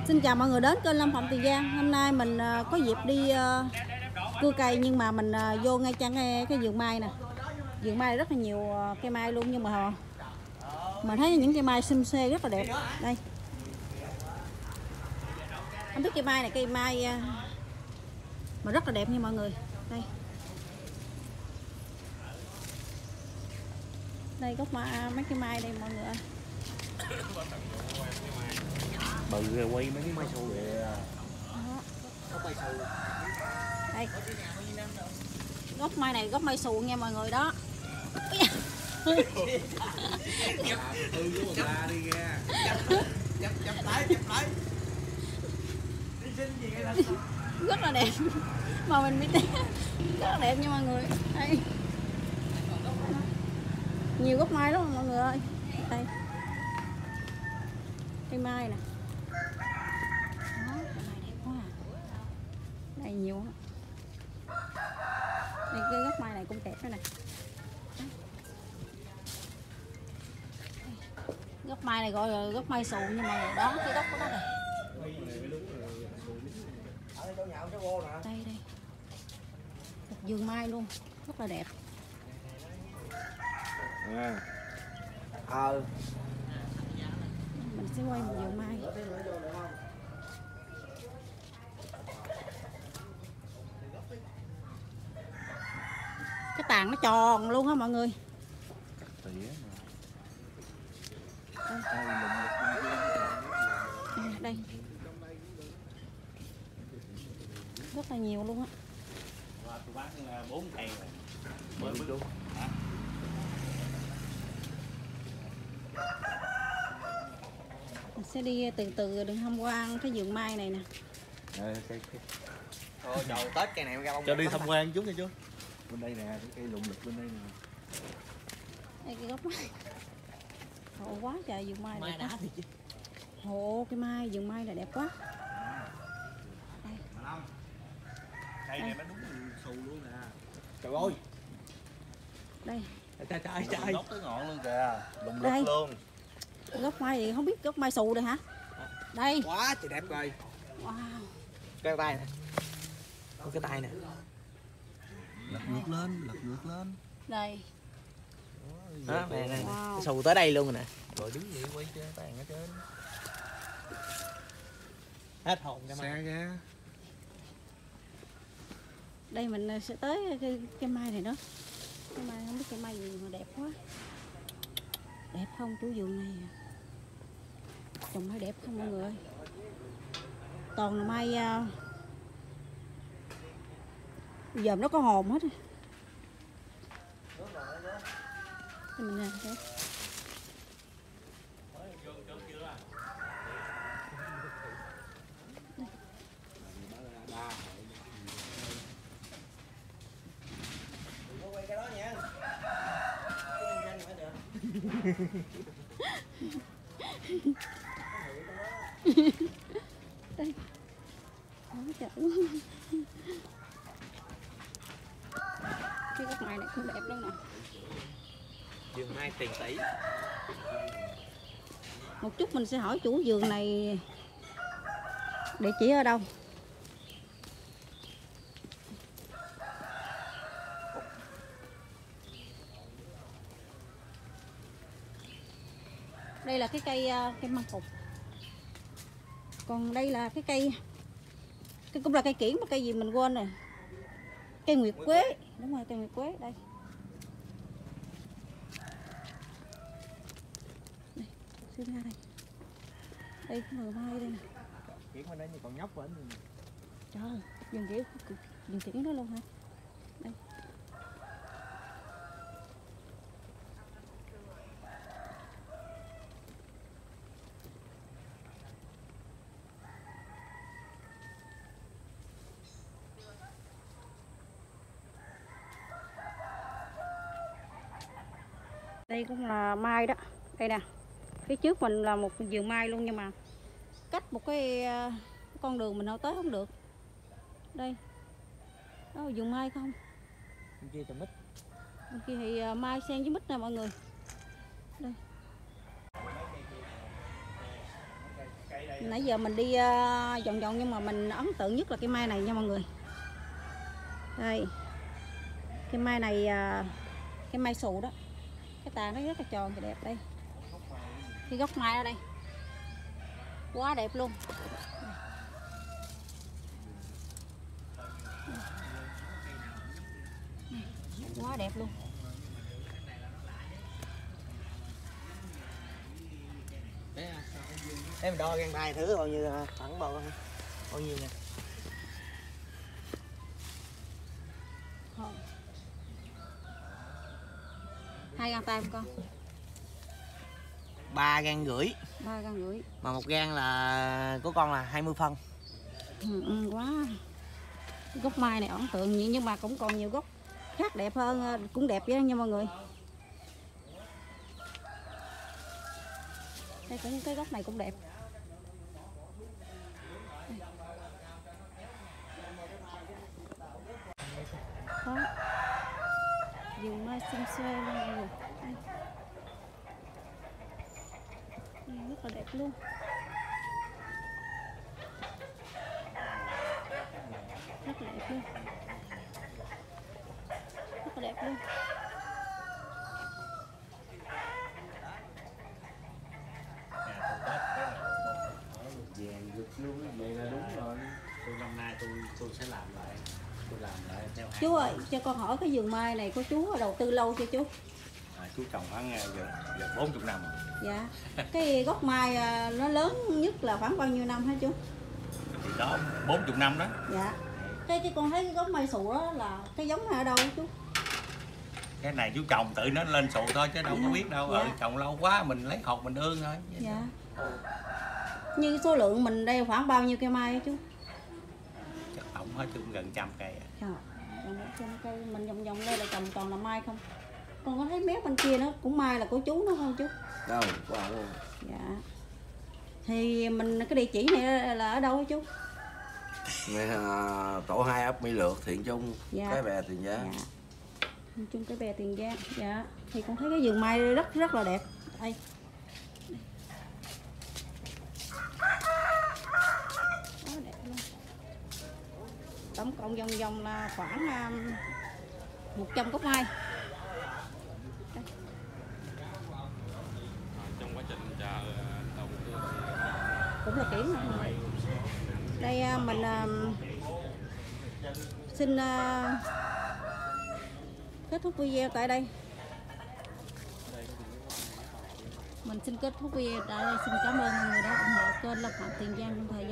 Xin chào mọi người đến kênh Lâm Phạm Tiền Giang. Hôm nay mình có dịp đi cưa cây, nhưng mà mình vô ngay trang cái vườn mai nè. Vườn mai rất là nhiều cây mai luôn, nhưng mà mình thấy những cây mai xum xê rất là đẹp. Đây, không biết cây mai này cây mai mà rất là đẹp nha mọi người. Đây gốc mấy cây mai đây mọi người ơi. Bự quay mấy cái mai sâu kìa. Đây, gốc mai này gốc mai xù nha mọi người đó. Rất là đẹp mà mình bị té, rất là đẹp nha mọi người. Đây, nhiều gốc mai lắm mọi người ơi. Đây, cây mai nè. Đó, cây mai đẹp quá à. Đây nhiều lắm. Đây cái gốc mai này cũng đẹp nữa nè. Gốc mai này gọi là gốc mai xù nhưng mà đó cái gốc của nó này. Đây đây, một vườn mai luôn, rất là đẹp. Mình sẽ quay một vườn mai. Cái tàn nó tròn luôn á mọi người. Đây, rất là nhiều luôn á. Tôi bán 4 cây rồi. Mới luôn. Mình sẽ đi từ từ đừng tham quan cái vườn mai này nè. Thôi trời Tết cây này ra bông. Cho đi tham quan chút nha chú. Bên đây nè, cái cây lụng lực bên đây nè. Đây cái gốc mai. Hộ quá trời vườn mai Mai đẹp đã quá. thì chứ. Hộ cái mai vườn mai là đẹp quá. Đây. Cây này nó đúng xù luôn nè. Trời ơi. Đây. Trời. Gốc tới ngọn luôn kìa. Lụng Đây. lực luôn. Gốc mai thì không biết gốc mai xù đây hả? Đây. Quá trời đẹp rồi. Wow. Cái tay nè. Cái tay nè. Lật ngược lên, lật ngược lên. Đây. Đó, nè nè. Wow. Cái xù tới đây luôn rồi nè. Rồi đứng vậy quay trên tàn ở trên. Hết hồn cái Xa mai. ra. Đây mình sẽ tới cây mai này đó. Cây mai không biết cây mai gì mà đẹp quá. Đẹp không chủ vườn này? Trồng mai đẹp không mọi người ơi. Toàn là mai giờ nó có hồn hết. Thì mình nè, đây. Quay cái đó nha. Đây. Quá trời. Cái gốc mai này cũng đẹp lắm nè. Vườn mai tiền tỷ. Một chút mình sẽ hỏi chủ vườn này địa chỉ ở đâu. Đây là cái cây măng cụt. Còn đây là cái cây cũng là cây kiểng mà cây gì mình quên rồi. Cây nguyệt quế, đúng rồi cây nguyệt quế đây. Đây, xuyên ra đây. Đây cũng là mai đây nè. Kiển bên đấy như còn nhóc vẫn. Trời ơi, vườn kiểng đó luôn hả? Đây. Đây cũng là mai đó. Đây nè. Phía trước mình là một vườn mai luôn, nhưng mà cách một cái con đường mình đâu tới không được. Đây. Đó là vườn mai không? Bên kia trồng mít. Bên kia thì mai xen với mít nè mọi người. Đây. Nãy giờ mình đi vòng vòng nhưng mà mình ấn tượng nhất là cây mai này nha mọi người. Đây, cây mai này, cây mai xù đó, cái tàn nó rất là tròn và đẹp. Đây, cái gốc mai ở đây quá đẹp luôn. Quá đẹp luôn. Em đo gan tay thử bao nhiêu khoảng bao nhiêu nè. Hai gang tay không con? 3,5 gang. 3,5 gang. Mà 1 gang là của con là 20 phân. Quá. Gốc mai này ấn tượng nhiều nhưng mà cũng còn nhiều gốc khác đẹp hơn, cũng đẹp vậy nha mọi người. Đây cũng cái gốc này cũng đẹp. Đó. Vườn mai xinh xoe luôn mọi người. Đây, rất là đẹp luôn. Rất là đẹp luôn. Rất là đẹp luôn. Vàng rực luôn, vậy là đúng rồi. Tôi năm nay tôi sẽ làm lại, tôi làm lại theo hãng. Chú ơi, cho con hỏi cái vườn mai này có chú đầu tư lâu chưa chú? Chú trồng khoảng gần 40 năm rồi. Dạ. Cái gốc mai nó lớn nhất là khoảng bao nhiêu năm hả chú? Thì đó 40 năm đó. Dạ. Cái con thấy cái gốc mai sụ đó là cái giống này ở đâu chú? Cái này chú trồng tự nó lên sụ thôi chứ đâu Dạ. có biết đâu. Dạ. Trồng lâu quá mình lấy hột mình ương thôi. Dạ. Như số lượng mình đây khoảng bao nhiêu cây mai hả chú? Chắc tổng hết chung gần 100 cây. Trời, gần 100 cây mình vòng vòng đây là trồng toàn là mai không? Con có thấy mép bên kia nó cũng mai là của chú nó không chú? Đâu, có ổng không? Dạ. Thì mình cái địa chỉ này là ở đâu hả chú? Này, tổ 2 ấp Mỹ Lược, Thiện Trung, Dạ. Cái Bè, Tiền Giang. Dạ. Chung Cái Bè, Tiền Giang. Dạ. Thì con thấy cái vườn mai rất là đẹp. Đây. Quá đẹp luôn. Tổng cộng vòng vòng là khoảng 100 gốc mai. Đây. Trong quá trình chờ đầu tư Cũng là kiển rồi. Đây mình xin kết thúc video tại đây. Mình xin kết thúc video tại đây. Xin cảm ơn mọi người đã ủng hộ kênh Lâm Phạm Tiền Giang trong thời gian